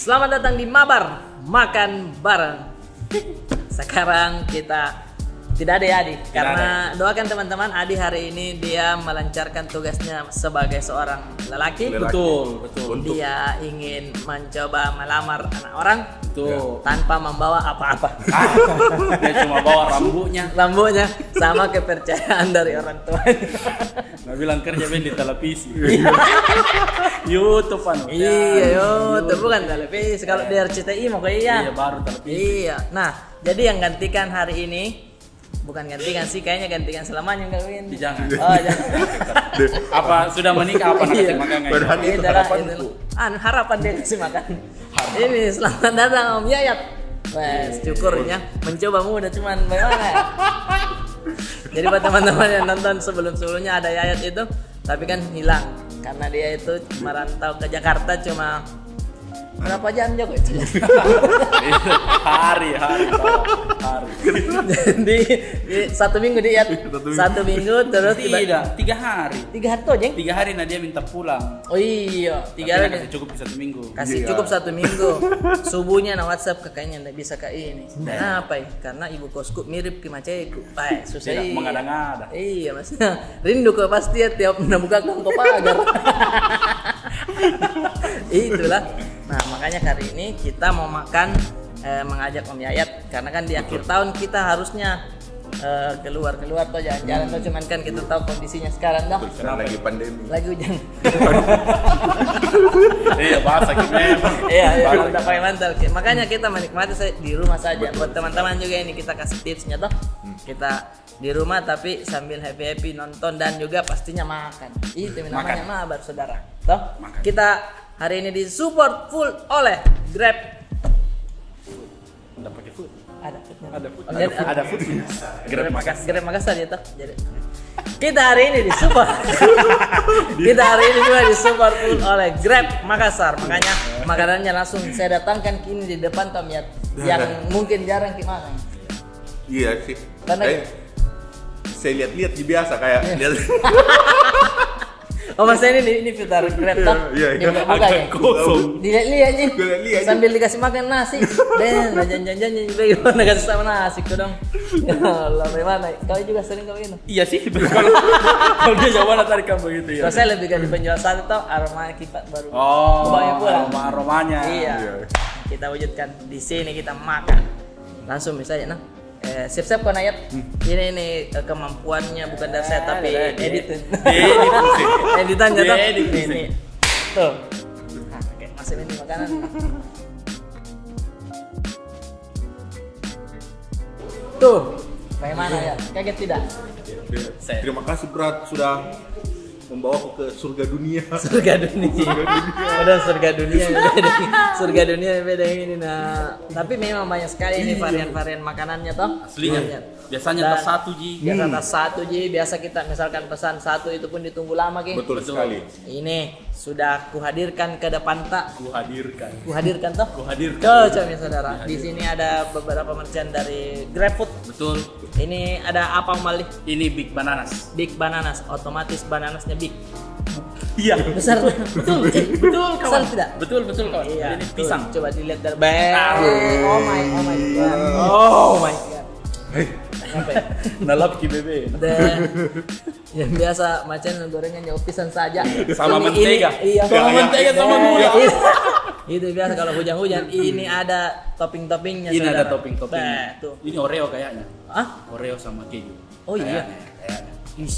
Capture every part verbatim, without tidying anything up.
Selamat datang di Mabar Makan Bareng. Sekarang kita tidak ada ya Adi, Tidak karena ada. Doakan teman-teman, Adi hari ini dia melancarkan tugasnya sebagai seorang lelaki. Lelaki. Betul, betul. Untuk dia ingin mencoba melamar anak orang. Betul. Tanpa membawa apa-apa. Dia cuma bawa rambutnya, Rambutnya sama kepercayaan dari orang tuanya. nggak bilang kerja ben di televisi. YouTube anu. Iya, YouTube bukan televisi. Kalau di R C T I mau kayak iya. Iya, baru televisi. Iya. Nah, jadi yang gantikan hari ini bukan gantikan sih, kayaknya gantikan selamanya enggak Win. Jangan. Oh, jangan. Apa sudah menikah apa Iya. nanti makan Padahal Ini itu adalah harapanku. itu. An harapan dia kasih makan. Ini selamat datang Om Yayat. Wes, syukurnya mencoba muda cuman bagaimana ya? Jadi buat teman-teman yang nonton sebelum-sebelumnya ada Yayat itu, tapi kan hilang karena dia itu merantau ke Jakarta cuma berapa jam Joko itu? hari, hari, hari. Jadi di satu minggu dia Satu minggu. satu minggu terus tiba- Tidak, tiga hari. tiga hari tuh Jeng. Tiga hari Nadia minta pulang. Oh iya, tiga Tapi hari kasih cukup di satu minggu. kasih Iya. cukup satu minggu. Subuhnya na WhatsApp ke kayaknya nggak bisa ke ini. Kenapa ya? Karena ibu kosku mirip ke maceku. Baik, susah. Tidak iya. mengada-ngada. Iya maksudnya rindu ke pasti ya tiap buka kangkop pagar. Itulah. Nah makanya kali ini kita mau makan eh, mengajak Om Yayat karena kan di akhir tahun kita harusnya eh, keluar-keluar atau jalan-jalan tuh, cuman kan kita tahu kondisinya sekarang dah. Sekarang lagi pandemi. Lagi hujan. Iya, bahasa gimana? Iya, iya, udah pakai mantel. Makanya kita menikmati sa- di rumah saja. Buat teman-teman juga ini kita kasih tipsnya toh. Kita di rumah tapi sambil happy-happy nonton dan juga pastinya makan. Itu namanya mabar saudara. Toh? Makan. Kita hari ini disupport full oleh Grab. Udah pakai food. Ada foodnya. Ada food. Oh, jadi- Ada food. Grab Makassar. Grab Makassar ya toh. Jadi kita hari ini disupport. Kita hari ini juga disupport full oleh Grab Makassar. Makanya makanannya langsung saya datangkan kini di depan Tom Yat, yang mungkin jarang kita makan. Iya sih. Karena- Eh, saya lihat-lihat di biasa kayak lihat. Oh mas ini ini putar Grab toh? Iya, iya. Dia buka ya. Kosong. Dilihat-lihat nih. Gua lihat-lihat. Sambil dikasih makan nasi. Ben, jangan-jangan bagaimana kasih sama nasi kau dong. Ya Allah, bagaimana? Kau juga sering kau ini. Iya sih, kalau kalau dia jawaban tadi kan begitu ya. Kalau saya lebih kasih penjual satu tau aroma kipat baru. Oh, Bawa pulang. aroma aromanya. Iya. Iya. Kita wujudkan di sini, kita makan. Langsung misalnya nah. Eh, siap-siap kau Nayat. Ini ini eh, kemampuannya bukan dari saya tapi Ada, ada. edit. Edit. Editannya tuh. Edit. Ini, ini. Tuh. Nah, oke, masuk ini makanan. Tuh. Bagaimana ya? Kaget tidak? Saya. Terima kasih berat sudah membawaku ke surga dunia. Surga dunia. Udah surga dunia beda ini. Surga dunia beda ini. Nah, tapi memang banyak sekali ini varian-varian makanannya toh. Aslinya. Banyak. Biasanya Dan tas satu ji. Biasa tas satu ji, biasa kita misalkan pesan satu itu pun ditunggu lama Ki. Betul Betul. sekali. Ini sudah kuhadirkan ke depan tak. Kuhadirkan. Kuhadirkan toh. Kuhadirkan. Tuh coba saudara. Di sini ada beberapa merchant dari GrabFood. Betul. Ini ada apa Mali? Ini Big Bananas. Big Bananas, otomatis bananasnya big. Iya. Besar. Betul, betul kawan. Besar tidak? Betul, betul kawan. Iya, Ini tuh, pisang. Coba dilihat dari bang. Ah. Oh my, oh my god. Oh my god. Apa ya? Nalap ki bebe. Dan yang biasa macan gorengan jauh pisang saja. Sama Ini- mentega. ini- iya. Sama mentega sama Dan- gula. Itu, itu biasa kalau hujan-hujan. Ini ada topping-toppingnya. Ini ada saudara. topping-topping. Bah, tuh. Ini Oreo kayaknya. Ah? Oreo sama keju. Oh iya. Kayaknya, kayaknya.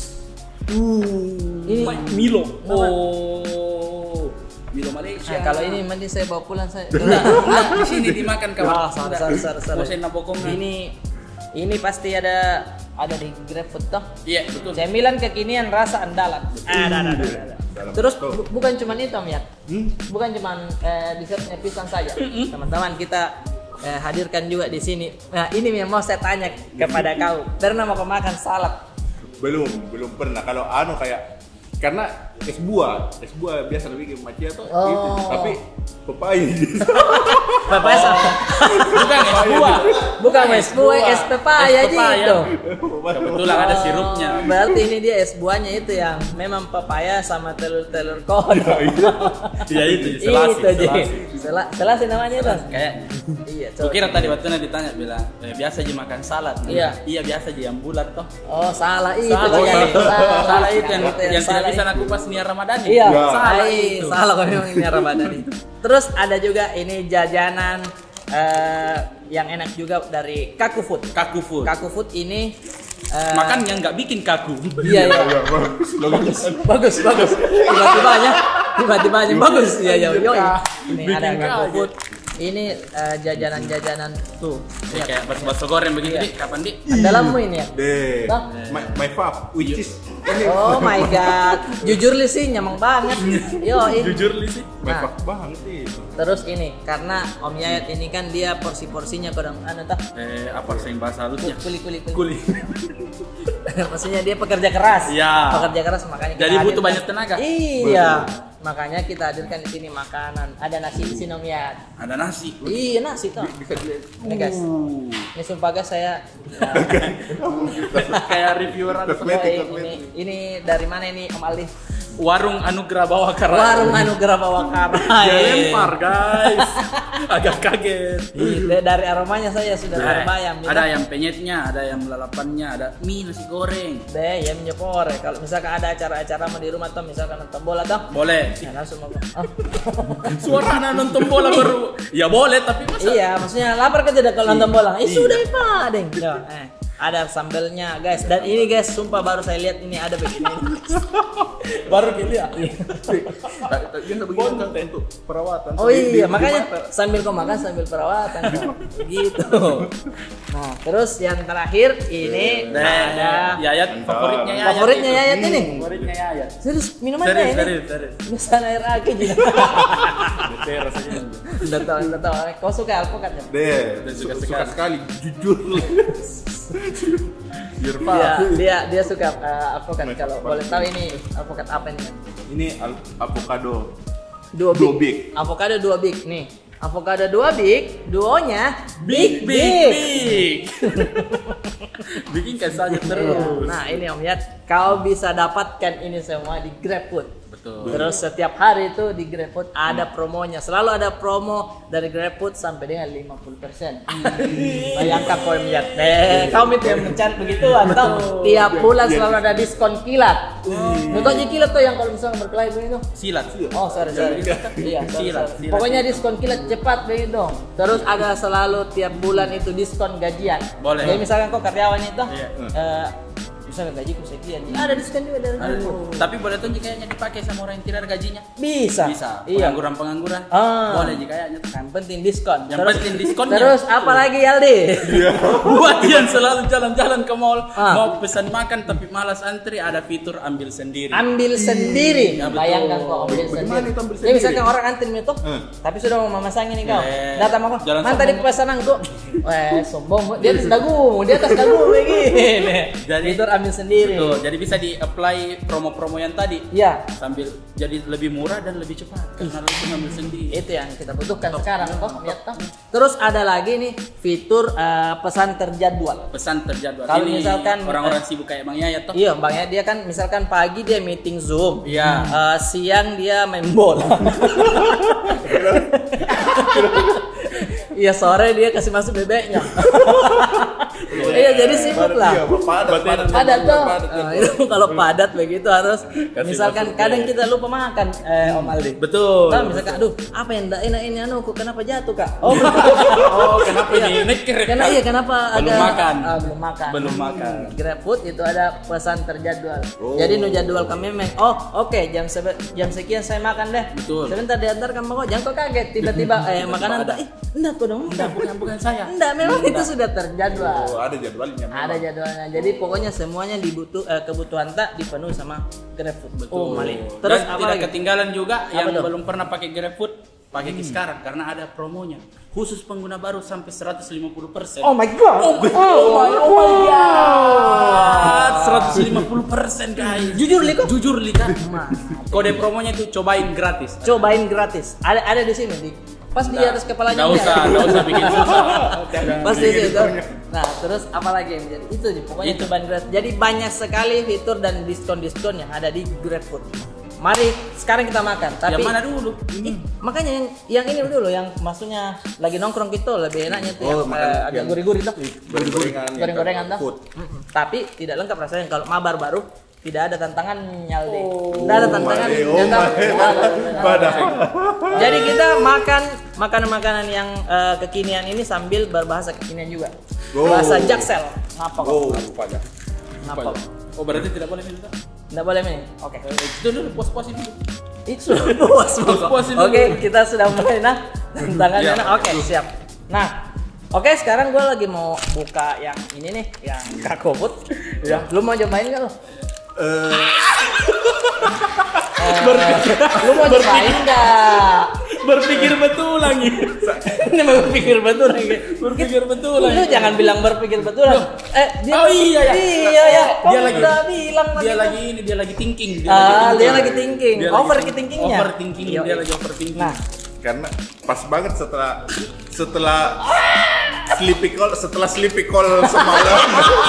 Uh. Ini Milo. Nama- Oh. Milo Malaysia. Nah, kalau ini mending saya bawa pulang saya. Enggak, enggak, di sini dimakan kawan. Wah, sar, sar, sar, sar. Bosen na bokongan. Ini ini pasti ada ada di GrabFood toh. Iya, betul. Cemilan kekinian rasa andalan. Ada, ada, ada, ada. Dalam Terus betul. bu- bukan cuma itu Om Yat. Bukan cuma eh, dessertnya pisang saja. Teman-teman kita eh, hadirkan juga di sini. Nah, ini yang mau saya tanya kepada kau. Pernah mau kau makan salad? Belum, belum pernah. Kalau anu kayak Karena es buah, es buah biasa lebih bikin macchiato Oh. itu, tapi pepaya. Pepaya sama. Bukan es buah. Bukan es buah, es pepaya Es pepaya. gitu. Kebetulan ada sirupnya. Oh, berarti ini dia es buahnya itu yang memang pepaya sama telur-telur kodok. Iya itu, selasi, Itu Ji. selasi. Sela- Selasi namanya itu. Kayak Iya, Aku coba. kira tadi waktu nanti ditanya bilang eh, biasa aja makan salad. Iya. Iya biasa aja yang bulat toh. Oh, salah itu. Salah, Ji. salah, Salah, salah itu yang, itu yang, tidak salah bisa itu. aku pas Nia Ramadhani. Iya, Ya. Salah Ai, itu. salah kok memang ini Ramadhani. Terus ada juga ini jajanan eh, yang enak juga dari Kaku Food. Kaku food. Kaku Food ini eh, Makan yang nggak bikin kaku. Iya, iya. Ya, bagus, bagus. Bagus, bagus. Tiba-tibanya, tiba-tibanya bagus. Iya, iya. Yo, ini Bikin ada Kaku kaget. Food. Ini eh, jajanan-jajanan tuh. Ya, Lihat. kayak bakso goreng begitu Iya. Dik. Kapan Dik? Dalammu ini ya. Deh, Bang. my, my fav, which is ini Oh my god. Jujur li sih nyamang banget. Yo, ini. Jujur li sih. my Nah. fav banget itu. Terus ini karena Om Yayat ini kan dia porsi-porsinya kadang anu tah. Eh apa sih bahasa halusnya? Kuli kuli kuli. Kuli. Maksudnya dia pekerja keras. Iya. Pekerja keras makanya kita Jadi butuh hadirkan- banyak tenaga. Iya. Makanya kita hadirkan di sini makanan. Ada nasi di sini Om Yayat. Ada nasi. Iya nasi tuh. Bisa dilihat. Ini guys. Uh. Ini sumpah guys saya. Kayak reviewer ada Oh, Kosmetik, ini, kosmetik. ini dari mana ini Om Aldi? Warung Anugerah Bawah Karai. Warung Anugerah Bawah Dia Karai. lempar guys. Agak kaget. Iya, dari aromanya saya sudah Eh, terbayang. gitu. ada yang penyetnya, ada yang lalapannya, ada mie nasi goreng. Deh, ya menyepor. Kalau misalkan ada acara-acara mau di rumah atau misalkan nonton bola toh, Boleh. ya langsung mau. Oh. Suara anak nonton bola baru. Ya boleh tapi masa Iya, maksudnya lapar kan tidak kalau nonton bola. Eh Iya. sudah Pak, deng. Yo, eh, ada sambelnya, guys. Dan ini guys, sumpah baru saya lihat ini ada begini. baru dilihat. Biasa begini kan untuk perawatan. Oh Di- iya, di- makanya di mata. sambil kau makan sambil perawatan. Gitu. Nah, terus yang terakhir ini Nah, ada Yayat favoritnya Yayat. favoritnya itu. Yayat ini. Favoritnya Yayat. Serius minumannya Serius, ini. serius, serius. Misalnya air aki juga. Bete rasanya. Udah tahu, udah tahu. Kau suka alpukat ya? Deh, Suka suka, sekali. suka sekali, jujur. Yurfa. Dia dia dia suka uh, alpukat. Kalau boleh tahu ini alpukat apa ini? Ini al- avocado. Dua Dua big. big. Avocado dua big nih. Avocado dua big, duonya Big, big, big. Bikin kayak saja terus. Nah, ini Om Yat, kau bisa dapatkan ini semua di GrabFood. Betul. Terus setiap hari itu di GrabFood ada promonya. Selalu ada promo dari GrabFood sampai dengan lima puluh persen. Bayangkan kau Om Yat. Eh, kau itu yang mencari begituan toh. Tiap bulan selalu ada diskon kilat. Contohnya kilat tuh yang kalau misalnya berkelahi begitu. Silat. Oh, sorry, sorry. Iya, sorry, Silat, sorry. silat. Pokoknya diskon kilat cepat begitu. Terus ada selalu tiap bulan itu diskon gajian. Boleh. Jadi misalkan kau karyawan itu, Iya. eh, misalnya gajiku sekian, ada diskon juga dari Ada. aku. Tapi boleh tuh kayaknya dipakai sama orang yang tidak ada gajinya. Bisa. Bisa. Iya. Pengangguran-pengangguran. Ah. Boleh jika kayaknya tuh. Yang penting diskon. Yang penting diskonnya. Terus apa lagi Aldi? Buat yang selalu jalan-jalan ke mall, Ah. mau pesan makan tapi malas antri, ada fitur ambil sendiri. Ambil sendiri. Iya, betul. Bayangkan kok ambil Bagaimana sendiri. itu ambil Jadi sendiri? misalkan orang antri itu, Hmm. tapi sudah mau memasang ini kau. Eh, Datang apa? jalan Man tadi sombong. pesananku. Weh, sombong. Di atas dagu, di atas dagu begini. Jadi- Fitur ambil sendiri. Betul. Jadi bisa di-apply promo-promo yang tadi Iya. sambil jadi lebih murah dan lebih cepat karena langsung ambil sendiri. Itu yang kita butuhkan sekarang toh, lihat toh. Terus ada lagi nih fitur eh, pesan terjadwal. Pesan terjadwal. Kalau Ini misalkan- orang-orang sibuk kayak Bang Yayat toh. Iya, Bang ya, dia kan misalkan pagi dia meeting Zoom. Iya. Eh, siang dia main bola. Iya, sore dia kasih masuk bebeknya. Iya, jadi sibuk lah. Iya, padat, padat. Padat tuh. padat. Eh, itu kalau padat begitu harus misalkan masuk kadang ke- kita lupa makan eh Om Aldi. Betul. Nah, misalkan aduh, apa yang enggak enak ini anu kok kenapa jatuh, Kak? Oh, Oh, kenapa iya. ini neker? Karena iya kenapa Belum agak makan. ah, belum makan. Belum makan. GrabFood itu ada pesan terjadwal. Oh. Jadi nu jadwal kami memang oh oke jam sebe- jam sekian saya makan deh. Betul. Sebentar diantar kamu kok jangan kok kaget tiba-tiba eh makanan tak eh enggak kok dong. Enggak, bukan bukan saya. Enggak, memang itu sudah terjadwal. Oh, ada jadwalnya. memang. Ada jadwalnya. Jadi pokoknya semuanya dibutuh eh, kebutuhan tak dipenuhi sama GrabFood. Oh, mali. Terus Dan apa tidak lagi? ketinggalan juga Apa yang tuh? belum pernah pakai GrabFood, pakai ke sekarang karena ada promonya. Khusus pengguna baru sampai seratus lima puluh persen. Oh my god. Oh, my, oh my god. seratus Gratis lima puluh persen guys. Jujur Liko? Jujur Lika. Kode promonya itu cobain gratis. Cobain gratis. Ada ada di sini di pas di atas kepalanya. Enggak usah, enggak usah bikin susah. Pas di situ. Nah, terus apa lagi yang jadi? Itu nih, pokoknya Itu. cobain gratis. Jadi banyak sekali fitur dan diskon-diskon yang ada di GrabFood. Mari sekarang kita makan. Tapi Yang mana dulu? Ih, makanya yang, yang ini dulu yang maksudnya lagi nongkrong gitu lebih enaknya tuh Oh, yang, makan eh, agak yang- gurih-gurih tuh. Goreng-gorengan. Goreng-gorengan tuh. Food. Mm-mm. Tapi tidak lengkap rasanya kalau mabar baru tidak ada tantangannya Aldi. Oh, Tidak ada tantangan. my, oh Tidak my. ada. Badah. Jadi kita makan makanan-makanan yang eh, kekinian ini sambil berbahasa kekinian juga. Oh. Bahasa Jaksel. Ngapa kok? Oh, pada. Ngapa? Oh berarti tidak boleh minta. Nggak boleh ini. Oke. Eh, Itu dulu puas-puasin dulu. Itu sudah puas pokok. Puasin dulu. Oke, kita sudah mulai nah. Tantangannya Ya. nah. Oke, siap. Nah, oke sekarang gue lagi mau buka yang ini nih, yang kakobut. Ya. Lu mau cobain nggak lo? Eh, Lu mau cobain nggak? Berpikir betul lagi. Ini mau berpikir betul lagi. Berpikir betul Lu lagi. jangan bilang berpikir betul. Eh, dia, Oh iya ya. Iya ya. Kok Dia lagi udah bilang Dia tadi? lagi ini, dia lagi thinking. Ah, dia lagi thinking. Dia Over lagi- thinkingnya. Overthinking, Iya, dia iya. lagi overthinking. Nah, karena pas banget setelah setelah sleepy call setelah sleepy call semalam.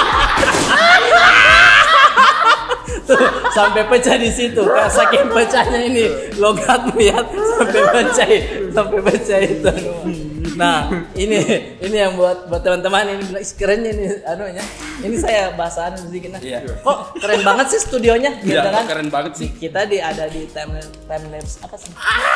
tuh sampai pecah di situ. Kak, saking pecahnya ini logatmu ya, sampai pecah, sampai pecah itu. Nah, ini ini yang buat buat teman-teman ini bilang "Ih, kerennya ini anunya. Ini saya bahasaan sedikit nah. Iya. Kok keren banget sih studionya gitu Iya, kan? keren banget sih. Kita di ada di time time lapse apa sih?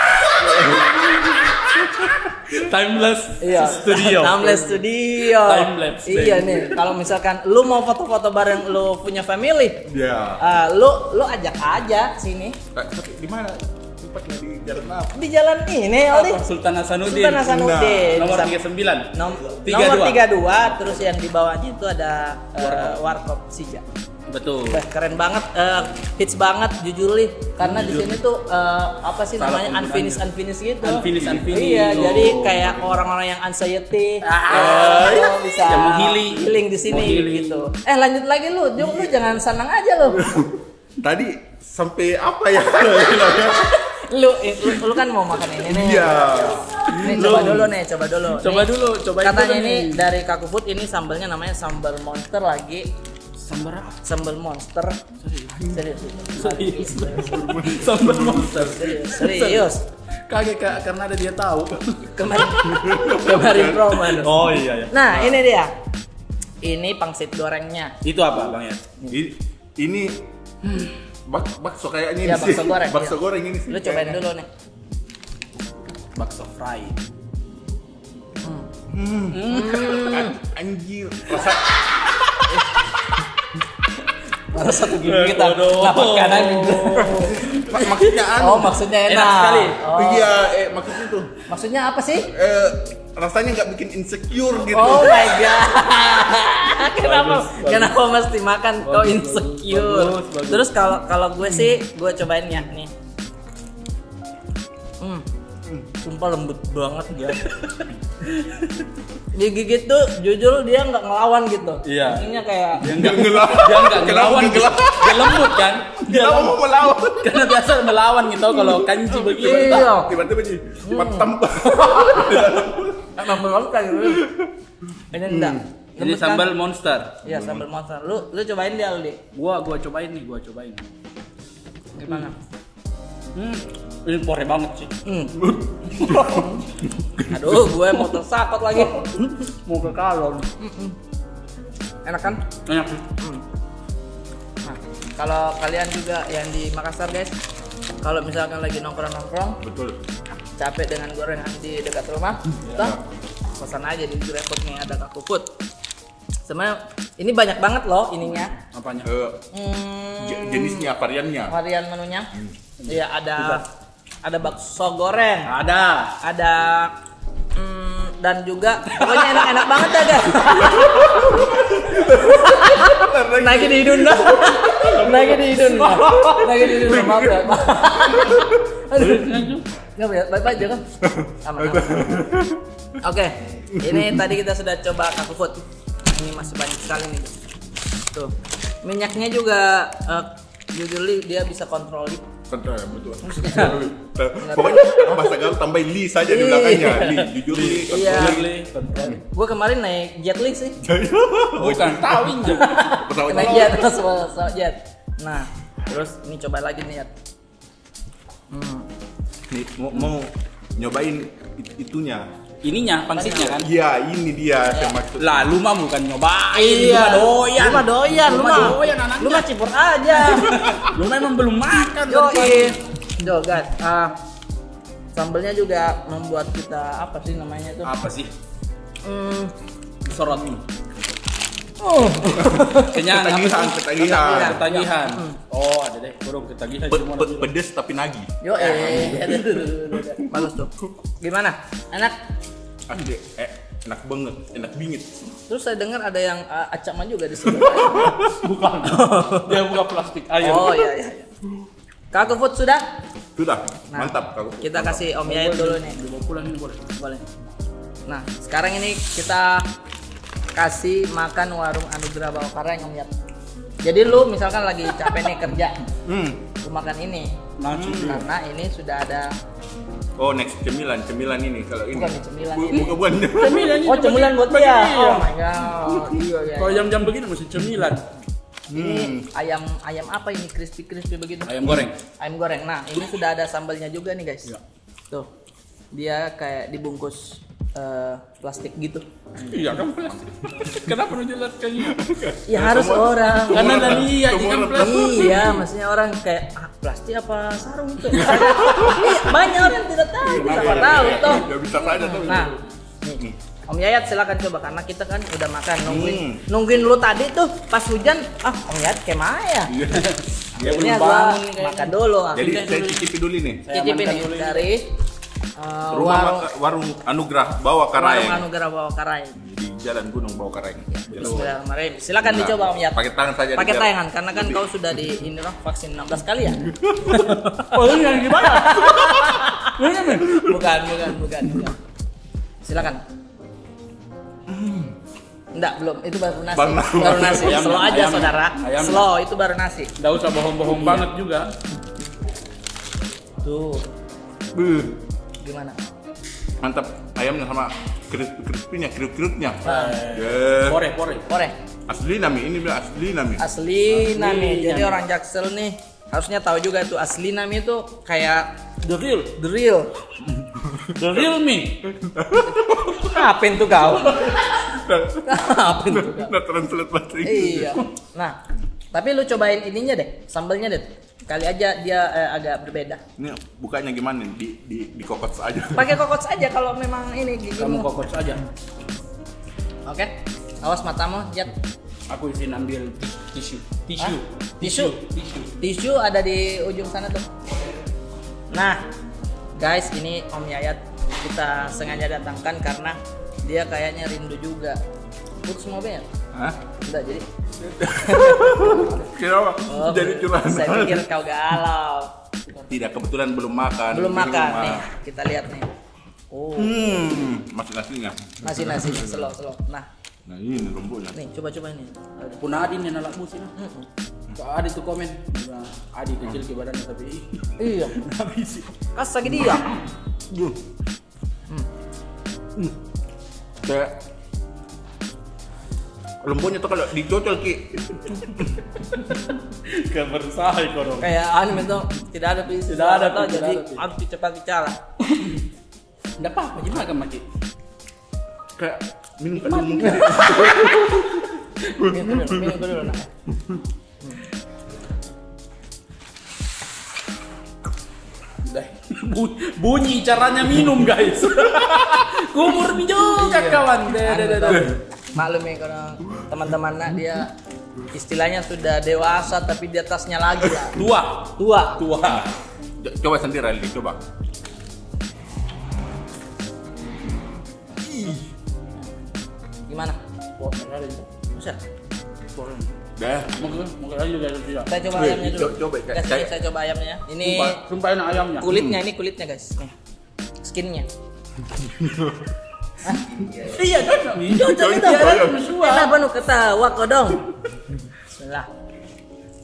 Timeless Iya, Studio. Timeless Studio. Timelapse, Iya nih, kalau misalkan lu mau foto-foto bareng lu punya family, Ya. ah, lu lu ajak aja sini Tapi di mana? Tempatnya di jalan apa? di jalan ini, Aldi. Sultan Hasanuddin. Sultan Hasanuddin. Nomor Bisa- tiga puluh sembilan. Nom- tiga nomor puluh dua. tiga puluh dua, terus yang di bawahnya itu ada eh, Warkop Sija. Betul. Wah, keren banget, eh, hits banget jujur li. Karena di sini tuh eh, apa sih Salah namanya penggunaannya. unfinished unfinished gitu. Unfinished, unfinished. Iya, Oh. jadi kayak orang-orang yang anxiety Ah, eh, lo bisa yang mau healing. healing di sini Mau healing. gitu. Eh lanjut lagi lu, Jung, lu jangan senang aja lu. Tadi sampai apa ya? lu, lu, lu kan mau makan ini nih. Iya. Nih coba dulu nih, coba dulu. Coba Nih, dulu, coba Katanya dulu ini nih. dari Kaku Food, ini sambalnya namanya sambal monster lagi. Sambal apa? Sambal monster. Serius. Serius. Sambal monster. Serius. Serius. Kaget Kak, karena ada dia tahu. Kemarin kemarin promo. Oh iya ya. Nah, ini dia. Ini pangsit gorengnya. Itu apa Bang ya? Ini, ini bak bakso kayaknya ini Ya, sih. bakso goreng, Bakso iya. goreng ini sih. Lu cobain kayaknya. dulu nih. Bakso fry. An- Anjir, rasa Baru satu gigi kita dapat kanan mak- maksudnya anu. Oh, maksudnya enak. Enak sekali. Oh. Iya, eh maksudnya tuh Maksudnya apa sih? eh rasanya nggak bikin insecure gitu. Oh my god. kenapa Bagus, bagus. kenapa mesti makan kau Bagus, insecure? bagus, bagus. Terus kalau kalau gue sih gue cobain ya nih. Hmm. Sumpah lembut banget ya. Digigit tuh jujur dia nggak ngelawan gitu. Iya. Ininya kayak Dia enggak Ngelak. dia enggak Kenapa ngelawan. ngelak? Dia lembut kan? Dia Kenapa lembut. mau melawan? Karena biasa melawan gitu kalau kanji begitu. Iya. Tiba-tiba jadi matem. emang belum kayak gitu. Ini enggak. Ini Lembut kan? sambal monster. Iya, sambal monster. Lu lu cobain dia Aldi. Gua gua cobain nih, gua cobain. Gimana? Hmm. Ini pore banget sih. Hmm. Aduh, gue mau tersakot lagi. Mau ke kalon. Enak kan? Enak. Nah, kalau kalian juga yang di Makassar guys, kalau misalkan lagi nongkrong-nongkrong, Betul. capek dengan gorengan di dekat rumah, toh pesan aja di GrabFood nih, ada Kaku Food. Sebenarnya ini banyak banget loh ininya. Apanya? Eh, Hmm, je- jenisnya, variannya. varian menunya. Iya, ada ada bakso goreng, Ada. ada hmm, dan juga pokoknya enak-enak banget dah guys. Lagi di hidung dah. Lagi di hidung dah. Lagi di hidung dah. Maaf ya. Aduh. Enggak ya, baik-baik aja kan. Aman. aman. Oke, ini tadi kita sudah coba Kaku Food. Ini masih banyak sekali nih. Tuh. Minyaknya juga uh, usually dia bisa kontrol lip. Kontrol ya, betul. Pokoknya masa gaul tambahin li saja di belakangnya. Li, jujur li, Iya. kontrol li. Gue kemarin naik jet li sih. Bukan tawin aja. Pesawat Naik jet, pesawat jet. Nah, terus ini coba lagi nih ya. Hmm. Nih, mau, mau nyobain it- itunya. Ininya, pangsitnya kan? Iya, ini dia saya maksud. Lah, lu mah bukan nyobain, Iya, lu mah doyan. Lu mah doyan, lu Lu mah mah doyan anaknya. Lu mah cipur aja. Lu memang belum makan. Yo, tadi. Yo guys, ah sambelnya juga membuat kita apa sih namanya itu? Apa sih? Hmm, Sorot nih. oh, Kenyang apa Ketagihan, sih? ketagihan. Ketagihan. Oh, ada deh. Burung ketagihan Pe- semua. pe- pedes tapi nagih. yo eh, bagus tuh. Gimana? Enak? Asli, eh, enak banget, enak bingit. Terus saya dengar ada yang uh, acaman juga di sini. Bukan. Dia buka plastik air. Oh iya iya. iya. Kaku Food sudah? Sudah, Nah, mantap kalau. Kita kasih Om Yayat dulu nih. Dibawa pulang ini boleh. Boleh. Nah, sekarang ini kita kasih makan warung Anugerah Bawah Karang Om Yayat. Jadi lu misalkan lagi capek nih kerja, Hmm. lu makan ini. Langsung. Karena ini sudah ada Oh, next cemilan, cemilan ini kalau ini. Bukan nih, cemilan Bu- ini. Bukan, bukan. Cemilan ini Oh, cemilan buat bagi dia. dia. Oh my god. Iya iya. Kalau jam-jam begini masih cemilan. Ini Hmm. ayam ayam apa ini crispy crispy begitu? Ayam goreng. Ayam goreng. Nah, ini sudah ada sambalnya juga nih, guys. Iya. Tuh. Dia kayak dibungkus eh, plastik gitu. Iya kan plastik. Kenapa lu jelaskannya? Ya harus semua- orang. Karena dari iya Semua kan orang plastik. Iya, maksudnya orang kayak ah, plastik apa sarung itu? Iya, banyak orang yang tidak tahu. Siapa tahu toh. Ya bisa saja tuh. Nah, nih. Om Yayat silakan coba karena kita kan udah makan nungguin Hmm. nungguin lu tadi tuh pas hujan ah Om Yayat kayak Maya. Iya. Dia Ini belum gua bangun nih kayaknya. makan dulu. ah. Jadi Pindah saya dulu. cicipi dulu nih. Saya Cicip amankan ini dulu ini. dari uh, Rumah warung maka- warung Anugerah Bawah warung Karang Anugerah Bawah Karang. di Jalan Gunung Bawah Karang. Bismillahirrahmanirrahim. Silakan Nah, dicoba Om Yayat. Pakai tangan saja. Pakai biar- tangan karena kan kau sudah di ini loh vaksin enam belas kali ya? Oh, ini yang gimana? bukan, bukan, bukan, bukan. Silakan. Enggak, belum. Itu baru nasi. Baru nasi. Baru nasi. Ayam, Slow aja, ayam, saudara. ayam. Slow, itu baru nasi. Enggak usah bohong-bohong banget juga. Tuh, Beuh, gimana? mantap ayamnya sama crispy crispy-nya, kriuk-kriuknya. Ah. Ya. Pore, pore. Korek. Asli nami ini bilang asli nami. Asli nami. Jadi nami. orang Jaksel nih harusnya tahu juga itu asli nami itu kayak The real, the real. the real me. Ngapain tuh kau? Ngapain tuh kau? Nah, translate bahasa Inggris. Iya. Nah, tapi lu cobain ininya deh, sambalnya deh. Kali aja dia eh, agak berbeda. Ini bukanya gimana? Di di di kokot aja. Pakai kokot saja kalau memang ini Kamu gigimu. kokot saja. Oke. Awas matamu, Jat. Aku izin ambil tisu. Tisu. Hah? Tisu? Tisu. Tisu ada di ujung sana tuh. Nah, guys, ini Om Yayat kita sengaja datangkan karena dia kayaknya rindu juga. Putus mobil? Hah? Enggak, jadi. Kira apa? Oh, Jadi curang. saya pikir kau galau. Tidak, kebetulan belum makan. Belum Di makan rumah. nih, kita lihat nih. Oh, Hmm, masih nasinya. nasi nasi slow slow. Nah, Nah ini rumputnya. nih coba coba ini. Pun Adi nih anak musim. Kak Adi tuh komen, bilang, Adi kecil ke badannya tapi Iya. habis. Kas lagi dia. Duh. Hmm. Kayak lembutnya tuh kalau dicocol ki. Gak berusaha kono. Kayak anime itu tidak ada pis. Tidak ada, tuh, tidak jadi ada, Pi. harus cepat bicara. Enggak apa-apa, gimana kan mati? Kayak minum kan mungkin. Minum dulu, minum dulu nak. Udah. Bu- bunyi caranya minum guys. Kumur juga kawan. Deh, deh, deh, deh. Maklum ya kalau teman-teman nak dia istilahnya sudah dewasa tapi di atasnya lagi lah. Tua, Tua. tua. Coba sendiri Ali, coba. Gimana? Bosan ada itu. Bisa? Bosan. Dah. Mungkin mungkin aja juga tidak. Saya coba Wih, ayamnya dulu. co- coba, Guys, kayak- ini saya coba ayamnya ya. Ini Sumpah, sumpah enak ayamnya. kulitnya, ini kulitnya guys. Nih. Skinnya. Iya, cocok. Cocok itu. Cocok. Kenapa nu ketawa kau dong? Bismillah.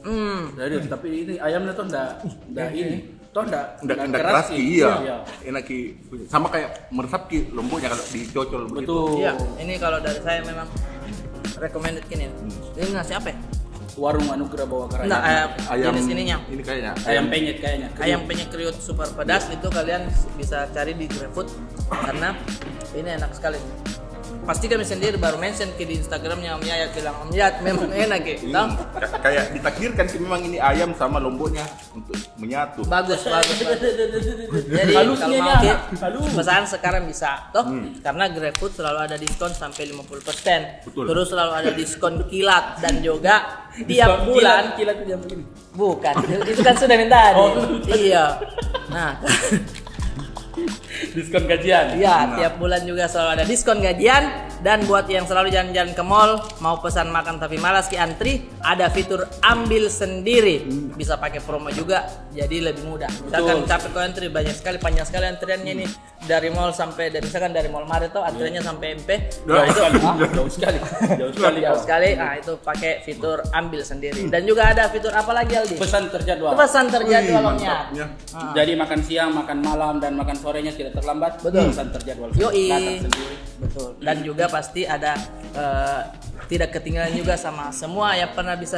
Hmm. Jadi tapi ini ayamnya tuh enggak enggak ini. Tuh enggak Nggak nggak keras ki, iya. Enak ki. Sama kayak meresap ki lomboknya kalau dicocol begitu. Betul. Iya, ini kalau dari saya memang recommended gini. Ini nasi apa ya? Warung Anugerah Bawah Karaya. Enggak, ayam, Ayam jenis ininya. Ini kayaknya. Ayam penyet kayaknya. Ayam penyet kriuk super pedas itu kalian bisa cari di GrabFood karena ini enak sekali. Pasti kami sendiri baru mention ke di Instagramnya Om Yayat bilang Om Yayat memang enak ya. Iya, k- kayak ditakdirkan sih memang ini ayam sama lomboknya untuk menyatu. Bagus, bagus, bagus. Jadi Halusnya kalau mau nya, ki- halus. pesan sekarang bisa toh karena GrabFood selalu ada diskon sampai lima puluh persen. Betul. Terus selalu ada diskon kilat dan juga tiap Diskon bulan kilat kilat jam begini. bukan itu kan sudah minta tadi. Oh. Iya. Nah, Diskon gajian. iya, Nah. tiap bulan juga selalu ada diskon gajian dan buat yang selalu jalan-jalan ke mall mau pesan makan tapi malas ki antri, ada fitur ambil sendiri. Bisa pakai promo juga jadi lebih mudah. Misalkan Betul. capek kau antri banyak sekali panjang sekali antriannya ini dari mall sampai dari misalkan dari Mall Maret tuh antriannya sampai M P. Jauh sekali. Hah? Jauh sekali. Jauh sekali. Jauh kawan. sekali. Nah, itu pakai fitur ambil sendiri. Dan juga ada fitur apa lagi Aldi? Pesan terjadwal. Pesan terjadwal Wih, Om Yat. mantapnya. Ah. Jadi makan siang, makan malam dan makan sorenya tidak terlambat. Betul. Pesan terjadwal. Yoi. Datang sendiri. Betul. Dan juga pasti ada eh, tidak ketinggalan juga sama semua yang pernah bisa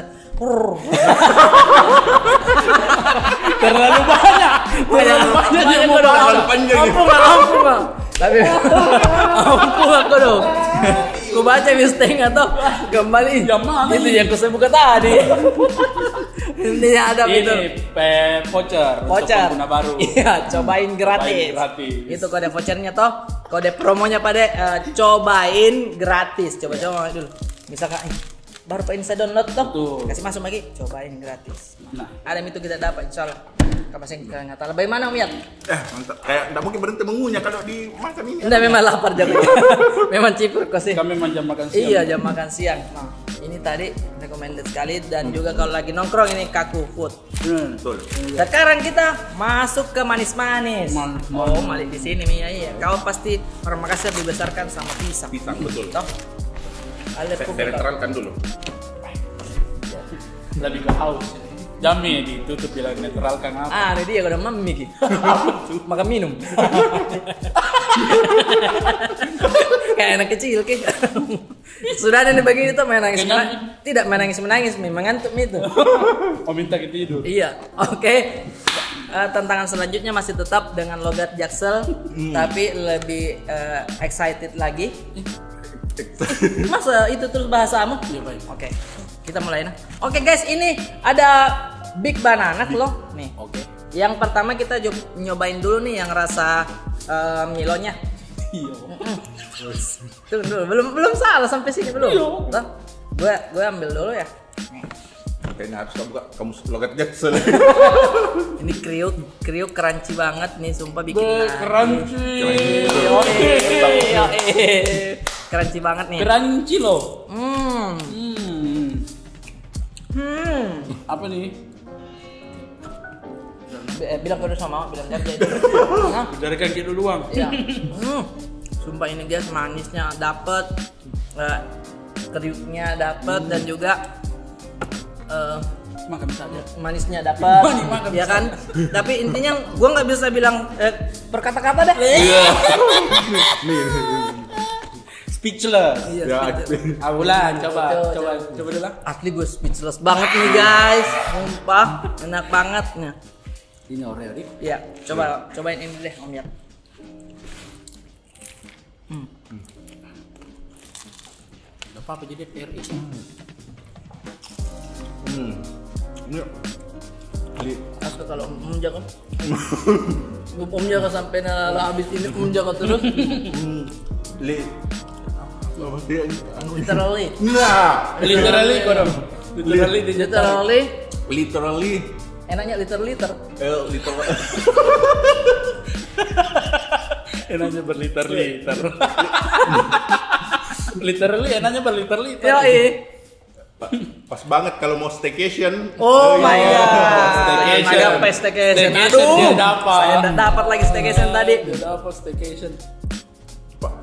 Terlalu banyak. Terlalu banyak yang mau dong. Terlalu panjang ya. Ampun lah, ampun lah. Tapi ampun aku dong. Ku baca mistake atau kembali. Yang mana Itu ini? yang ku buka tadi. Intinya ada fitur Ini pe voucher. untuk voucher. pengguna baru. Iya, cobain gratis. Cobain gratis. Itu kode vouchernya toh. Kode promonya pada eh, cobain gratis. Coba-coba dulu. Misalkan eh, baru pengen saya download toh. Betul. Kasih masuk lagi, cobain gratis. Nah, Ada itu kita dapat insyaallah. Kapan saya nggak tahu. Bagaimana Om Yat? Eh, mantap. Kayak enggak mungkin berhenti mengunyah kalau dimakan ini. Enggak, memang lapar jamnya. Memang cipur kok sih. kami memang jam makan siang. Iya, jam makan siang. Nah, ini tadi recommended sekali dan juga kalau lagi nongkrong ini Kaku Food. Hmm. Betul. Sekarang kita masuk ke manis-manis. Manis-manis. Oh, Malik di sini Mia iya. Kau pasti orang Makassar dibesarkan sama pisang. Pisang betul. Toh. Ale Saya pupuk. saya netralkan dulu. Lebih ke haus. Jami ditutup bilang netral kan apa? Ah, ini dia udah mami ki. Makan minum. Kayak anak kecil ki. Sudah ada nih begini tuh main nangis. Kenyang. menangis. Tidak main nangis menangis, memang ngantuk itu. Oh minta kita tidur. Iya, oke. Eh, tantangan selanjutnya masih tetap dengan logat Jaksel, tapi lebih eh, excited lagi. Masa itu terus bahasamu? Iya baik. Oke, kita mulai nah. Oke guys, ini ada Big Banana loh. Nih. Oke. Yang pertama kita jo- nyobain dulu nih yang rasa eh, Milonya. Iya. Tunggu dulu, belum belum salah sampai sini belum. Iya. Tuh, gue gue ambil dulu ya. Kayaknya harus kamu buka kamu logat Jaksel. Ini kriuk, kriuk crunchy banget nih, sumpah bikin. Be, nangis. crunchy. Oke, oke. Crunchy banget nih. Crunchy loh. Hmm. Hmm. Hmm. Apa nih? B- eh, bilang kode sama, bilang kerja itu. Nah, Dari kaki dulu doang. iya. Hmm. Sumpah ini guys, manisnya dapet, eh, kriuknya dapet dan juga eh, Makan saja. manisnya dapat, Manis, makan ya bisa. kan? Tapi intinya gua nggak bisa bilang eh, berkata-kata deh. Speechless. Iya, Ya, speechless. Abulan, coba, Coba, coba, coba. coba dulu lah. Asli gue speechless banget nih guys, sumpah enak banget nih. Ini Oreo nih. Iya, coba cobain ini deh Om Yat. Hmm. Gak apa-apa jadi R I. Hmm. Ini Li, Asli kalau Om jaga, Om jaga sampai nala habis ini Om jaga terus. hmm, li. Oh, dia anu. Literally, Nah, Literally kok dong. Literally di literally, literally enaknya liter liter. eh literally Enaknya berliter-liter. Literally enaknya berliter-liter. Yoi. Pa- pas banget kalau mau staycation. Oh my iya. god. Staycation. Ada apa staycation? Staycation Aduh. dia dapat. Saya udah dapat lagi staycation tadi. Dia dapat staycation. Pa-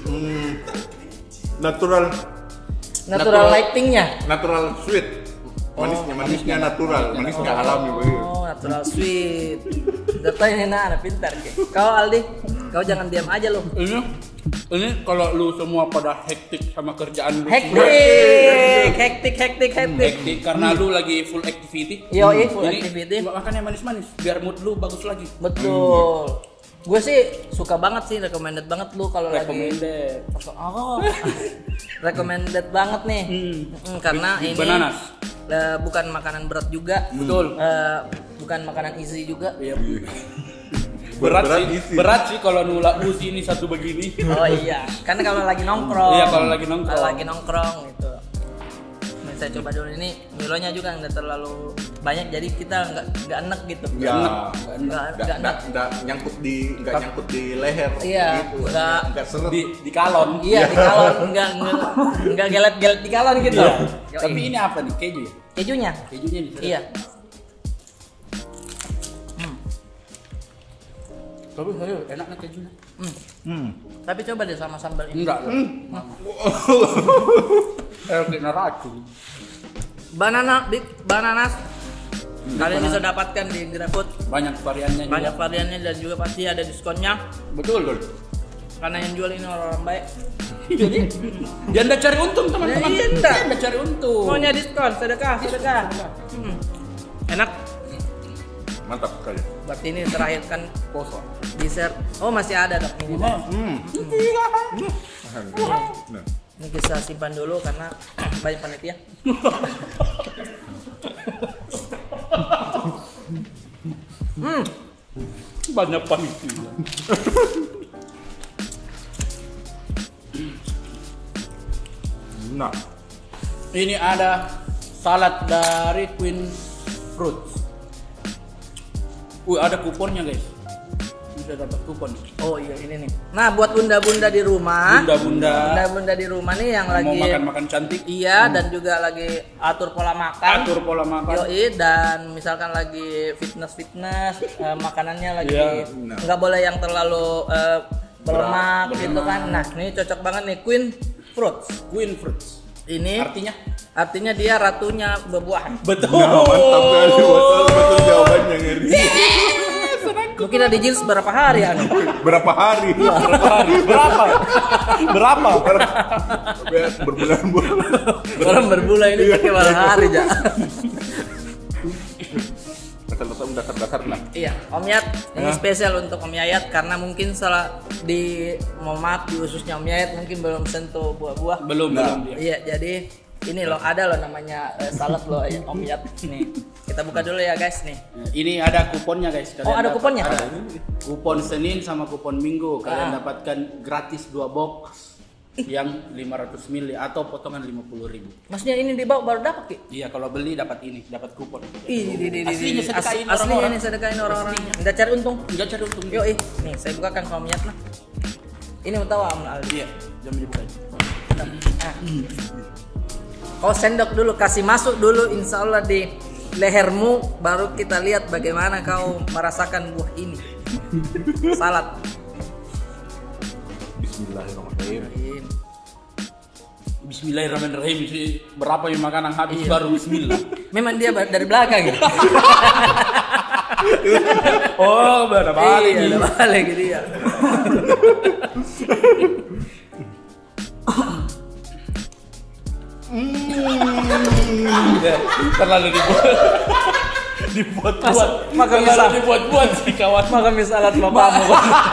Hmm, natural Natural lightingnya. natural sweet. Manisnya, manisnya natural, manis nggak alami begitu. Oh, natural sweet. Data ini nah, anak pintar. Ke. Kau Aldi, kau jangan diam aja lo. Ini, ini kalau lu semua pada hektik sama kerjaan lu. Hektik, hektik, hektik, hektik. Hektik karena lu lagi full activity. Yo, full Ini activity. makan yang manis-manis biar mood lu bagus lagi. Betul. Gue sih suka banget sih, recommended banget lu kalau lagi. Recommended. Oh, recommended banget nih. Hmm. Mm, karena Big ini bananas. eh, bukan makanan berat juga. Betul. Eh, bukan makanan easy juga. Iya. Berat, Berat sih, isi. berat sih kalau nulak usi ini satu begini. Oh iya, karena kalau lagi nongkrong. Iya, kalau lagi nongkrong. Kalau lagi nongkrong gitu. Ini saya coba dulu ini, milonya juga nggak terlalu banyak, jadi kita nggak nggak enek gitu. Ya, Nggak nggak nggak nggak enek. nggak nyangkut di nggak nyangkut di leher. Iya, gitu. nggak. nggak seret. Di di kalon. Iya di kalon, nggak nggak nggak gelet-gelet di kalon gitu. Iya. Yoi. Tapi ini apa nih? Keju ya? kejunya. Kejunya nih. Iya. Tapi saya enaknya kejunya. Hmm. Hmm. Tapi coba deh sama sambal ini. Enggak. Eh, kena racun. Banana, big bananas. Kalian bisa dapatkan di GrabFood. Banyak variannya juga. Banyak variannya dan juga pasti ada diskonnya. Betul, Lord. Karena yang jual ini orang-orang baik. Jadi dia anda cari untung teman-teman. Ya, iya, enggak. Dia anda cari untung. Maunya diskon, sedekah, sedekah. Hmm. Enak. Mantap sekali. Berarti ini terakhir kan Kosong. dessert. Oh masih ada dok ini. Dok. Hmm. Nah. Ini kita simpan dulu karena banyak panitia. Hmm. Banyak panitia. Nah. Ini ada salad dari Queen Fruits. Wih, ada kuponnya guys. Bisa dapat kupon. Oh iya ini nih. Nah buat bunda-bunda di rumah, Bunda-bunda bunda-bunda di rumah nih yang mau lagi makan-makan cantik. iya dan juga lagi atur pola makan. Atur pola makan. Yoi, dan misalkan lagi fitness fitness eh, makanannya lagi Iya, benar. nggak boleh yang terlalu eh, berlemak Berat, gitu kan. Nah ini cocok banget nih Queen Fruits. Queen Fruits. Ini Artinya? artinya dia ratunya buah-buahan. Betul. Nah, mantap sekali. Betul betul jawabannya ngeri. Mungkin ada jils berapa hari anu? Berapa hari? Berapa hari? Berapa? Berapa? Biar berbulan-bulan. Orang berbulan ini pakai berapa hari ya? Dasar-dasar dasar-dasar lah. Iya, Om Yat, ini Ya. spesial untuk Om Yayat karena mungkin salah di mau maaf di ususnya Om Yayat mungkin belum sentuh buah-buah. Belum, Nah. belum dia. Iya, jadi ini loh ada loh namanya eh, salad loh ya, Om Yat nih. Kita buka dulu ya guys nih. Ini ada kuponnya guys. Kalian Oh, ada dapat- kuponnya? Ada. Kupon Senin sama kupon Minggu. Kalian Ah. dapatkan gratis dua box yang lima ratus mili atau potongan lima puluh ribu. Maksudnya ini dibawa baru dapat Ki? Iya, kalau beli dapat ini, dapat kupon. Ih, di, di, di, Aslinya di, sedekahin as- aslinya orang-orang. ini sedekahin orang-orang. Enggak cari untung. Enggak cari untung. Yo, ih, nih saya bukakan sama Om Yat nah. Ini mau tahu Om Aldi. Iya, jam dibuka. Nah. Kau sendok dulu, kasih masuk dulu insya Allah di lehermu, baru kita lihat bagaimana kau merasakan buah ini. Salad. Bismillahirrahmanirrahim. Bismillahirrahmanirrahim. Si berapa yang makanan habis Iya. baru bismillah. Memang dia ba- dari belakang gitu. Oh, udah balik. Iya, nih. udah balik gitu ya. Ya, terlalu dibuat. Dibuat-buat. Makan Terlalu misal. dibuat-buat sih kawan. Makan mie salad bapakmu.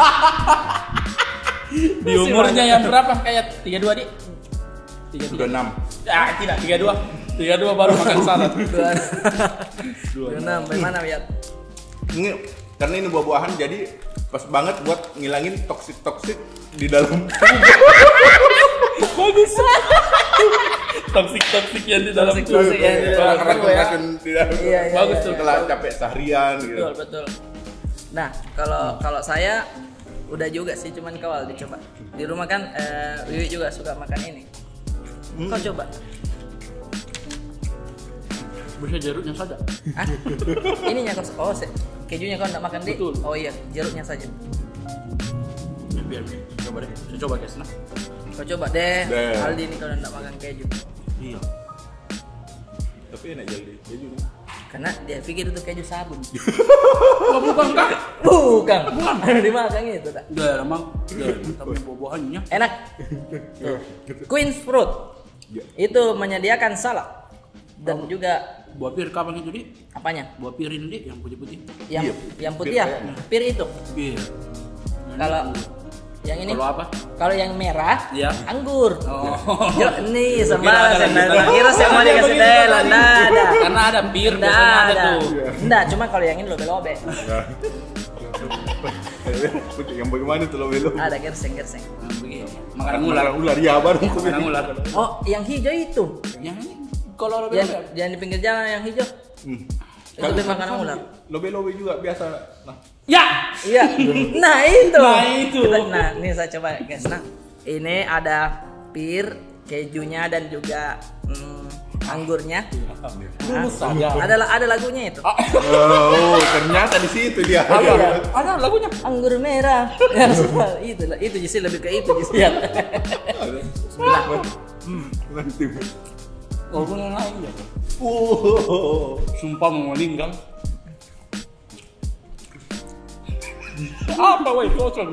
Di umurnya yang berapa kayak tiga puluh dua, Dik? tiga puluh Sudah enam. Ah, tidak, tiga puluh dua. tiga puluh dua baru makan salad. Dua. Dua enam. Bagaimana Yat? Ini karena ini buah-buahan jadi pas banget buat ngilangin toksik-toksik di dalam Bagus. Toksik-toksik yang di dalam Toksik-toksik yang di dalam. racun-racun di dalam. Iya, iya, Bagus iya, tuh. iya. Setelah capek seharian gitu. Betul, betul. Nah, kalau kalau saya udah juga sih, cuman kawal dicoba. Di rumah kan eh, Wiwi juga suka makan ini. Kau coba. Bisa jeruknya saja. Hah? Ininya kau oh se- kejunya kau enggak makan, Dik? Betul. Oh iya, jeruknya saja. Biar, biar. Coba deh. Saya coba guys. Nah. Kau coba deh. Deh. Aldi ini kalau enggak makan keju. Iya. Tapi enak jadi keju. Karena dia pikir itu keju sabun. Oh, bukan kak? Bukan. Bukan. Ada dimakan itu tak? Udah emang. Tapi buah-buahannya. Enak. Tuh. Queen's fruit. Itu menyediakan salad dan juga Buah pir kapan itu, Dik? apanya? Buah pir ini, Dik, yang putih-putih. Yang Iya, yang putih pir ya, kayaknya. pir itu. Pir. Kalau yang ini, Kalau apa? kalau yang merah, Iya. anggur. Oh. Yuk, nih Kira sembarang ada saya lagi. kira saya mau Ada dikasih begitu Dela, tadi. enggak ada. Karena ada pir, Enggak biasanya ada ada. tuh. Enggak, cuma kalau yang ini lobe-lobe. Yang bagaimana tuh lo belum? Ada gerseng-gerseng. Nah, begini. Makanan ular. ular ya baru. Makanan ular. Oh, yang hijau itu. Yang ini kalau lebih Yang yang di pinggir jalan yang hijau. Hmm. Itu lebih makanan ular. Lobe-lobe juga biasa. Nah, Ya. Iya. Nah, itu. Nah, itu. Nah, ini saya coba guys. Nah, ini ada pir, kejunya dan juga hmm, anggurnya. Lulus saja. Ada ada lagunya itu. oh, ternyata di situ dia. Ada, ada lagunya. Anggur merah. Ya, itu lah. Itu justru lebih ke itu justru. Ya. Nanti. Lagunya lain ya. Oh. Sumpah mau meninggal. Apa woi kosan?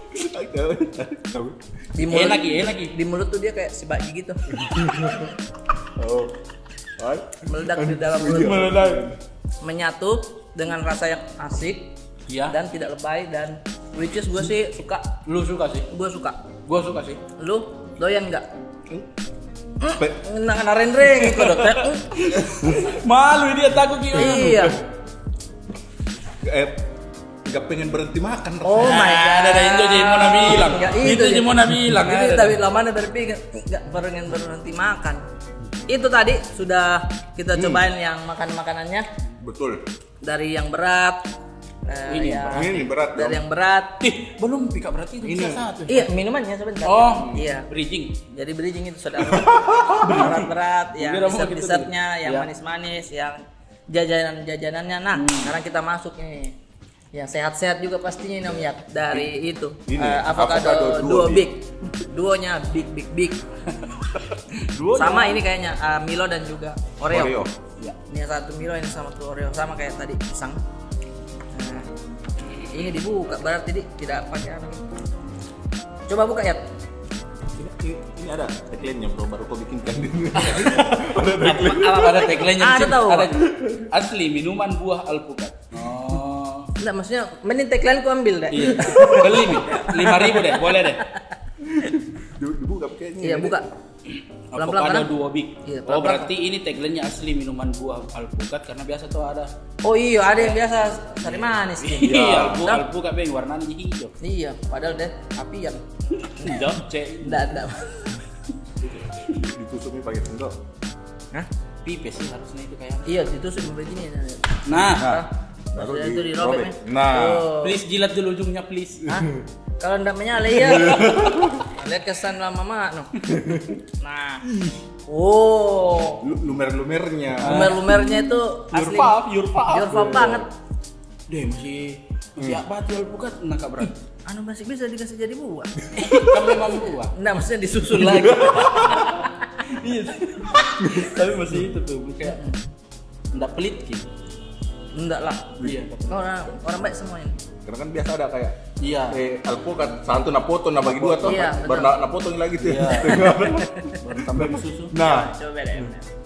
Di mulut, Enak ya, enak ya. di mulut tuh dia kayak si bagi gitu. Oh. Hai. Meledak di dalam mulut. Meledak. Menyatu dengan rasa yang asik Iya. dan tidak lebay dan which is gue sih suka. Lu suka sih? Gue suka. Gua suka sih. Lu doyan nggak? Pe- Nang naren-reng itu dokter. Malu dia takut gimana? Iya. eh nggak pengen berhenti makan. Oh my god. Ada ada itu jadi mau bilang. Nggak, Itu jadi mau bilang. Itu ada. tapi lamanya berpikir nggak pengen berhenti makan. Itu tadi sudah kita cobain yang makan makanannya Betul. dari yang berat. eh, Ini ya, Ini berat dari dong. yang berat. Ih, belum pika berarti itu Ini. bisa satu. Iya minumannya sebentar. Oh, Iya. bridging. Jadi bridging itu saudara. Berat-berat, yang Kira mau dessert gitu dessertnya, tuh. yang Ya. manis-manis, yang jajanan-jajanannya. Nah, sekarang kita masuk nih. Yang sehat-sehat juga pastinya ini Om Yak. Dari itu Ini, eh, avocado, avocado duo duo big. Duonya big big big. Dua Sama ini kayaknya eh, Milo dan juga Oreo. Oreo. Ya. Ini yang satu Milo, ini sama tuh Oreo, sama kayak tadi pisang. Nah, ini dibuka berarti di tidak pakai apa. Coba buka ya. Ini, ini, ini ada tagline-nya bro, baru kau bikinkan. Apa ada tagline-nya? Ada tahu. Ada asli minuman buah alpukat. Oh. Enggak, maksudnya mending tagline ku ambil deh. Iya. Beli nih. lima ribu deh, boleh deh. Dibuka kayaknya. Iya, buka. Pelan-pelan Avocado kan? dua big. Iya, Oh, pelan-pelan. berarti ini tagline-nya asli minuman buah alpukat karena biasa tuh ada. Oh iya, ada yang biasa sari manis nih. Iya, buah Nah, alpukat beng warnanya hijau. iya, padahal deh api ya. Hijau, cek. Enggak ada. Ditusuknya pakai sendok. Hah? Pipes sih harusnya itu kayak. Iya, ditusuk begini. Nah, Nah, baru Maksudnya di itu dirobek robek. nih. Nah. Oh. please jilat dulu ujungnya please. Hah? Kalau enggak menyala ya. Lihat kesan lama mama no. Nah. Oh. Lu- Lumer-lumernya. Lumer-lumernya itu asli. Yurfa, Yurfa. Yurfa banget. Deh masih masih apa tuh alpukat nakak berat. Anu masih bisa dikasih jadi buah. Kan memang buah. Enggak, maksudnya disusun lagi. Iya. Tapi masih itu tuh kayak enggak pelit gitu. Enggak lah. Iya. Orang orang baik semua ini. Karena kan biasa ada kayak Iya. eh alpukat satu na potong na bagi dua toh. Iya, Baru betul. na, na potong lagi tuh. Iya. Baru tambah susu. Nah, Coba deh.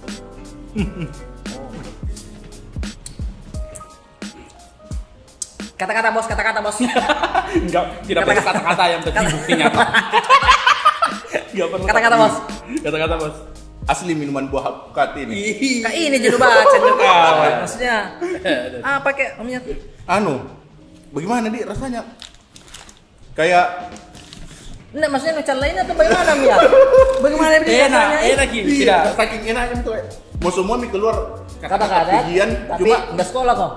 Kata-kata bos, kata-kata bos. Enggak, tidak perlu kata-kata yang terbukti nyata. Enggak perlu. Kata-kata bos. Kata-kata bos. asli minuman buah alpukat ini. Kak ini jadi baca juga. Maksudnya apa kayak omnya? Anu, bagaimana di rasanya? Kayak Enggak, maksudnya macam lain atau bagaimana Mia? Bagaimana dia Enak, rasanya? enak gitu. iya, Tidak. saking enaknya tuh. eh. Mau semua mie keluar Kata-kata, ujian, tapi cuma enggak sekolah kok.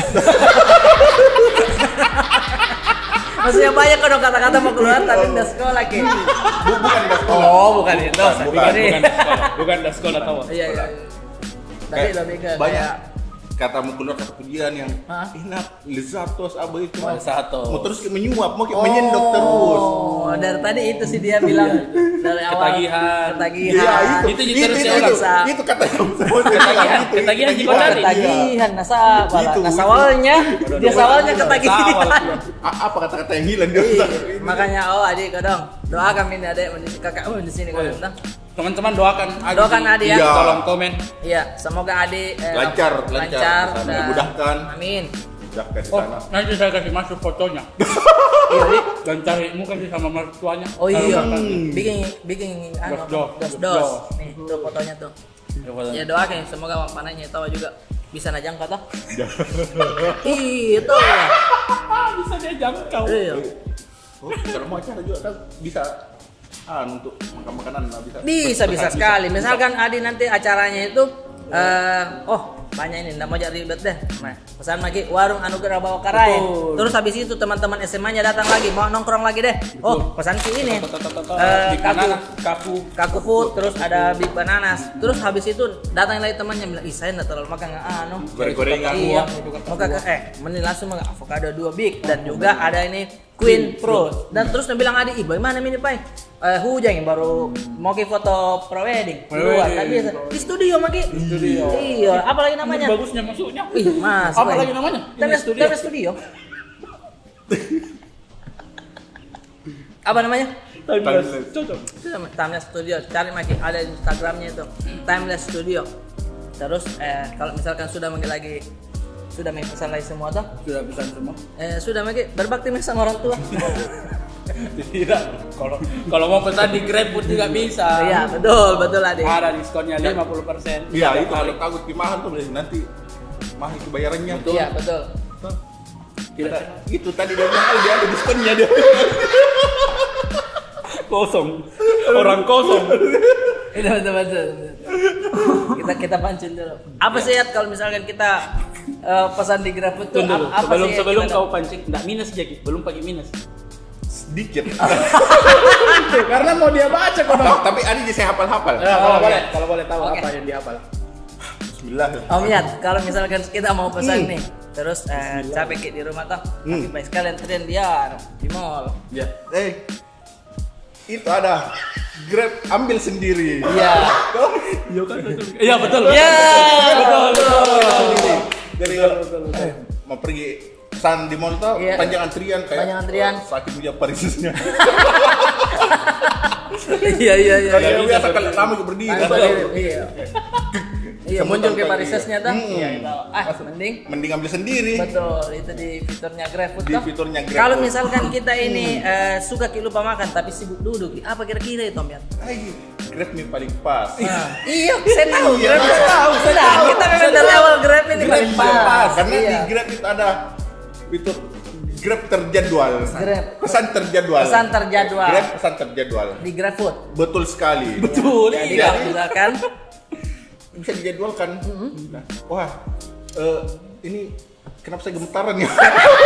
Maksudnya banyak kan kata-kata mau keluar tapi enggak sekolah ki. bu- bukan di sekolah. Oh, bukan itu. Bukan, Saya pikir bukan. ini. Bukan sekolah, bukan dah sekolah tahu. Iya, iya. Tapi Kayak lebih ke banyak. kayak kata mau keluar kata pujian yang Hah? enak, lezatos apa itu. Lezatos. Mau terus kayak menyuap, mau kayak menyendok terus. Oh, dari tadi itu sih dia bilang dari awal Ketagihan. ketagihan. Iya, itu Itu itu terus itu, ya itu, orang. itu kata yang Ketagihan, ketagihan juga Oh, tadi. ketagihan, nasabah, Itu, itu. nasawalnya, dia sawalnya ketagihan. A- apa kata-kata yang hilang dia? Iya, makanya oh adik dong, doakan ini adik di kakakmu di sini kau bilang. Teman-teman doakan Adi. Doakan di- Adi ya. Iya. Kolom komen. Iya, semoga adik eh, Lancar, apa, lancar, dan- dimudahkan. Amin. Udah ke Oh, sana. nanti saya kasih masuk fotonya. Iya, Dik. Dan cari muka sih sama mertuanya. Oh iya, Hmm. bikin bikin anu apa? Dos, dos dos, dos. dos. Nih, tuh fotonya tuh. Ya Ya, doakan semoga mampananya tahu juga bisa najang kata. Iya, tuh. bisa dia jangkau. Iya. Oh, kalau mau acara juga kan bisa ah untuk makan makanan lah bisa. Bisa bisa sekali. Misalkan Adi nanti acaranya itu eh oh banyak ini, nggak mau jadi ribet deh. Nah, pesan lagi warung Anugerah Bawa Karai. Betul. Terus habis itu teman-teman S M A-nya datang lagi, mau nongkrong lagi deh. Oh, pesan ki ini. Eh, Di kaku, mana? Kapu. kaku food, terus ada Big Bananas. Terus habis itu datang lagi temannya bilang, ih saya nggak terlalu makan nggak anu. Goreng-gorengan. Iya, mau kakak eh mending langsung makan avocado dua big dan juga ada ini Queen Fruit. Dan terus dia bilang Adi, ih bagaimana ini Pai? Eh hujan yang baru mau ke foto pre-wedding. Luar, Pre-wedding. tak biasa. Di studio maki. Di studio. Iya, apa lagi namanya? Bagusnya masuknya. Ih, Mas. Apa Pai. lagi namanya? Timeless Ini studio. Timeless studio. Apa namanya? Timeless. Cocok. Itu sama Timeless Studio. Cari lagi ada di Instagramnya itu. Timeless Studio. Terus eh kalau misalkan sudah manggil lagi sudah main pesan lagi semua tuh. Sudah pesan semua. Eh sudah manggil berbakti sama orang tua. Tidak. Kalau kalau mau pesan di GrabFood juga bisa. Iya, betul, betul Adik. Ada diskonnya lima puluh persen. Iya, itu kalau takut di mahal tuh nanti mahal itu bayarannya. Iya, betul. Kita, itu tadi dia bilang "Oh, dia ada diskonnya dia. Kosong. Orang kosong. Itu betul, betul. Kita kita pancing dulu. Apa sih ya kalau misalkan kita eh, pesan di GrabFood tuh Tunggu dulu. apa, apa Sebelum sih yang sebelum kita kau pancing, enggak minus jadi. Belum pakai minus. Sedikit. Karena mau dia baca kok. Ta- Tapi ada di saya hafal-hafal. Ya, kalau boleh, kalau boleh tahu Oke. apa yang dihafal. Bismillah. Om Yat, kalau misalkan kita mau pesan Hmm. nih, terus eh, capek Ki, di rumah tuh, Hmm. tapi baik sekalian tren dia di mall. Ya. Eh, itu ada Grab ambil sendiri. Iya. Iya kan betul. Iya betul. Iya, betul. betul. Jadi kalau eh, mau pergi pesan di mall tuh Iya. panjang antrian kayak Panjang antrian. oh, sakit punya parisnya. Iya, iya, iya. Kayak bisa biasa berdiri. kalau lama juga berdiri. Iya. Iya. Iya, Semua muncul ke tahu parisesnya tuh. Hmm. Iya, gitu. Ah, mending Mending ambil sendiri. betul itu di fiturnya GrabFood Di tuh. fiturnya GrabFood. Kalau misalkan kita ini eh, suka ki lupa makan tapi sibuk duduk, apa kira-kira itu Om Yat? Ay, Grab nih paling pas. Nah, iya, saya tahu. Iya, Grab saya tahu, saya Nah, tahu. kita memang Saya dari tahu. awal Grab ini Grab paling paling pas. pas. Karena Iya. di Grab itu ada fitur Grab terjadwal. Grab. Pesan terjadwal. Pesan terjadwal. Grab pesan terjadwal. Di GrabFood. Betul sekali. Betul. Jadi Iya. kalau misalkan Bisa dijadwalkan. Mm-hmm. Nah, wah, eh, ini kenapa saya gemetaran ya?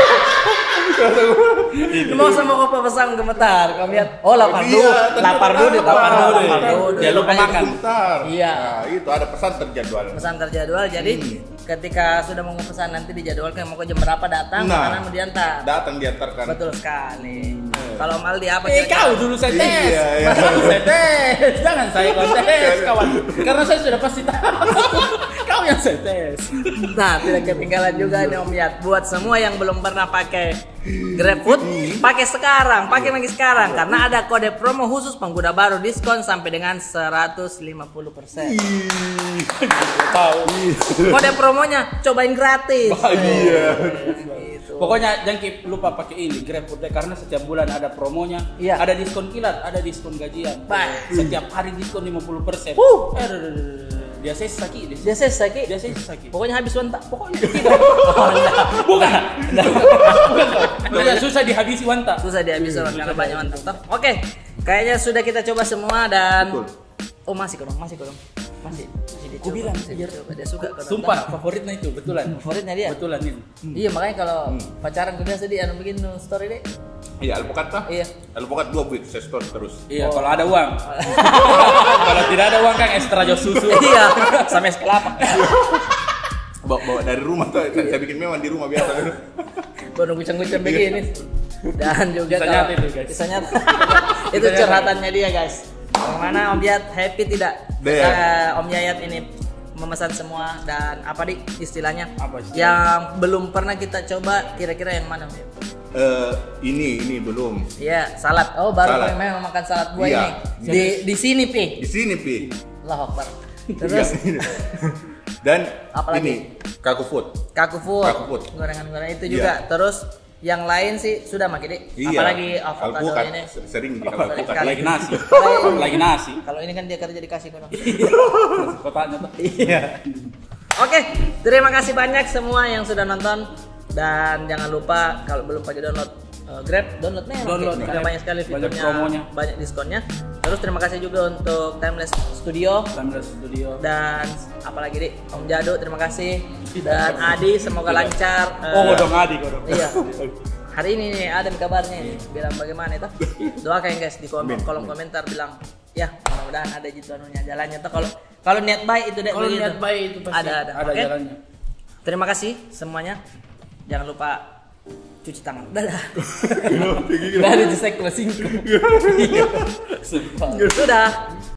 mau sama kopa pesan gemetar, kamu lihat. Oh, lapar Iya, dulu, ternyata lapar dulu, lapar. lapar dulu, Lapar lapar dulu. dulu. Jangan lupa Makanya makan. Gemetar. Iya. Nah, itu ada pesan terjadwal. Pesan terjadwal, jadi ketika sudah mau pesan nanti dijadwalkan mau ke jam berapa datang, Nah. makanan mau diantar. Datang diantarkan. Betul sekali. Kalau Maldi apa Eh kira-kira? kau dulu saya tes. Iya, iya. Kau saya tes. Jangan saya kau tes kawan. Karena saya sudah pasti tahu. Kau yang saya tes. Nah, tidak ketinggalan juga nih Om Yat. Buat semua yang belum pernah pakai GrabFood, pakai sekarang, pakai lagi sekarang karena ada kode promo khusus pengguna baru diskon sampai dengan seratus lima puluh persen. Tahu. Kode promonya cobain gratis. Iya. Gitu. Pokoknya jangan keep lupa pakai ini GrabFood deh, karena setiap bulan ada promonya. Iya. Ada diskon kilat, ada diskon gajian. Baik. Setiap hari diskon lima puluh persen. Wuh. Eh, aduh, aduh, aduh, aduh. Dia saya sakit, dia Dia selesai Ki. dia saya sakit. Pokoknya habis wanta. Pokoknya tidak. Bukan. Bukan. Bukan. Susah dihabisi wanta. Susah dihabis orang karena banyak mantap. Toh. Oke, kayaknya sudah kita coba semua dan Betul. oh masih kodong, masih kodong, masih masih dicoba. Ku bilang, masih biar- dicoba. Dia suka kodong. Sumpah favoritnya itu betulan. Favoritnya dia. Betulan ini. Iya makanya kalau pacaran gue biasa dia anu bikin story deh. Iya, alpukat tah? Iya. Alpukat dua buit, saya store terus. Iya, kalau ada uang. Kalau tidak ada uang kan ekstra jos susu. Iya, sama es kelapa. bawa, bawa dari rumah tuh. Saya bikin memang di rumah biasa. Baru gucang-gucang begini. Dan juga Kisah kalau- nyata itu, guys. Kisah nyata. Itu curhatannya dia guys. Bagaimana Om Yayat happy tidak? Deh. Eh, Om Yayat ini memesan semua dan apa di istilahnya? Apa istilahnya? Yang belum pernah kita coba kira-kira yang mana? Om Yayat? Eh, ini ini belum. Iya, salad. Oh, baru Salad. memang makan salad buah Iya. ini. Di di sini, Pi. Di sini pi. Allahu Akbar. Terus Terus dan Apalagi? ini kaku food. kaku food. Kaku food. Gorengan-gorengan itu Iya. juga. Terus yang lain sih sudah makin deh. Iya. Apalagi Kalku avocado kan ini. sering di Apalagi kalku kan. kali. Lagi nasi. Kalau- Lagi nasi. Kalau ini kan dia kerja dikasih kono. Kotaknya tuh. Iya. Oke, terima kasih banyak semua yang sudah nonton dan jangan lupa kalau belum pakai download uh, Grab, downloadnya enak, Download, Ki. Grab. Karena banyak sekali Banyak fiturnya, promonya. banyak diskonnya. Terus terima kasih juga untuk Timeless Studio Timeless Studio. dan apalagi nih Om Jado, terima kasih dan Adi, semoga lancar. Oh, Eh, dong Adi kodong. Iya. Hari ini nih ada kabarnya nih, bilang bagaimana itu? Doakan guys di kolom, kolom komentar bilang ya mudah-mudahan ada gitu anunya jalannya tuh kalau kalau niat baik itu deh Kalau begitu. niat baik itu pasti ada ada. ada Oke? jalannya. Terima kasih semuanya. Jangan lupa cuci tangan. Dadah. Dari cek closing. Sudah.